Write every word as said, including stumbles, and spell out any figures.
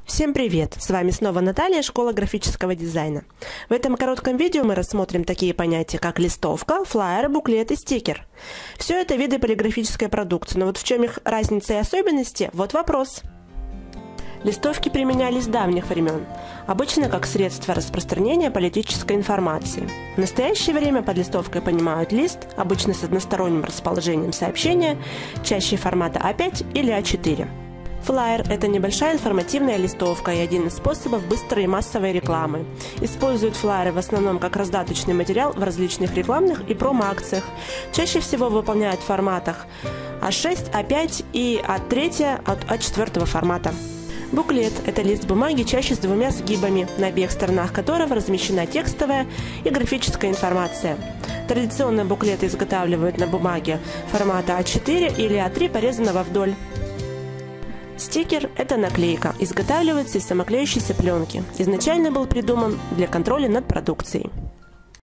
Всем привет! С вами снова Наталья, школа графического дизайна. В этом коротком видео мы рассмотрим такие понятия, как листовка, флаер, буклет и стикер. Все это виды полиграфической продукции, но вот в чем их разница и особенности, вот вопрос. Листовки применялись с давних времен, обычно как средство распространения политической информации. В настоящее время под листовкой понимают лист, обычно с односторонним расположением сообщения, чаще формата а пять или а четыре. Флаер – это небольшая информативная листовка и один из способов быстрой и массовой рекламы. Используют флаеры в основном как раздаточный материал в различных рекламных и промо-акциях. Чаще всего выполняют в форматах а шесть, а пять и а три от а четыре формата. Буклет – это лист бумаги чаще с двумя сгибами, на обеих сторонах которого размещена текстовая и графическая информация. Традиционно буклеты изготавливают на бумаге формата а четыре или а три, порезанного вдоль. Стикер – это наклейка, изготавливается из самоклеющейся пленки. Изначально был придуман для контроля над продукцией.